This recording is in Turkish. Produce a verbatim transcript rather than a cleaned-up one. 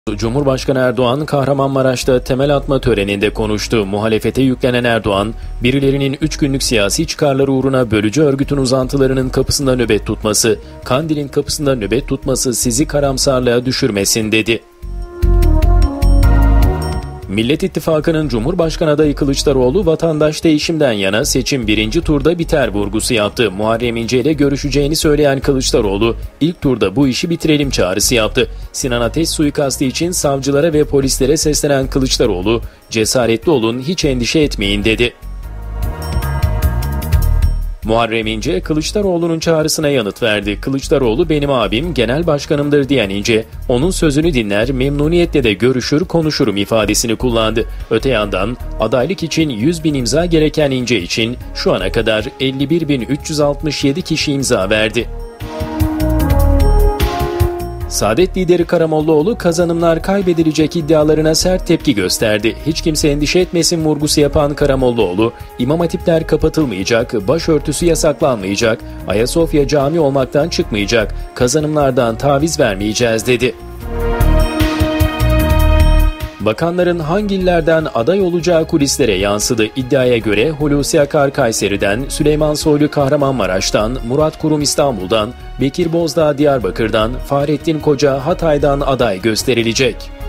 Cumhurbaşkanı Erdoğan, Kahramanmaraş'ta temel atma töreninde konuştu. Muhalefete yüklenen Erdoğan, birilerinin üç günlük siyasi çıkarları uğruna bölücü örgütün uzantılarının kapısında nöbet tutması, Kandil'in kapısında nöbet tutması sizi karamsarlığa düşürmesin dedi. Millet İttifakı'nın Cumhurbaşkanı adayı Kılıçdaroğlu, vatandaş değişimden yana seçim birinci turda biter vurgusu yaptı. Muharrem İnce ile görüşeceğini söyleyen Kılıçdaroğlu, ilk turda bu işi bitirelim çağrısı yaptı. Sinan Ateş suikastı için savcılara ve polislere seslenen Kılıçdaroğlu, cesaretli olun, hiç endişe etmeyin dedi. Muharrem İnce, Kılıçdaroğlu'nun çağrısına yanıt verdi. Kılıçdaroğlu benim abim, genel başkanımdır diyen İnce, onun sözünü dinler, memnuniyetle de görüşür, konuşurum ifadesini kullandı. Öte yandan adaylık için yüz bin imza gereken İnce için şu ana kadar elli bir bin üç yüz altmış yedi kişi imza verdi. Saadet lideri Karamollaoğlu, kazanımlar kaybedilecek iddialarına sert tepki gösterdi. Hiç kimse endişe etmesin vurgusu yapan Karamollaoğlu, İmam hatipler kapatılmayacak, başörtüsü yasaklanmayacak, Ayasofya cami olmaktan çıkmayacak, kazanımlardan taviz vermeyeceğiz dedi. Bakanların hangi illerden aday olacağı kulislere yansıdı. İddiaya göre Hulusi Akar Kayseri'den, Süleyman Soylu Kahramanmaraş'tan, Murat Kurum İstanbul'dan, Bekir Bozdağ Diyarbakır'dan, Fahrettin Koca Hatay'dan aday gösterilecek.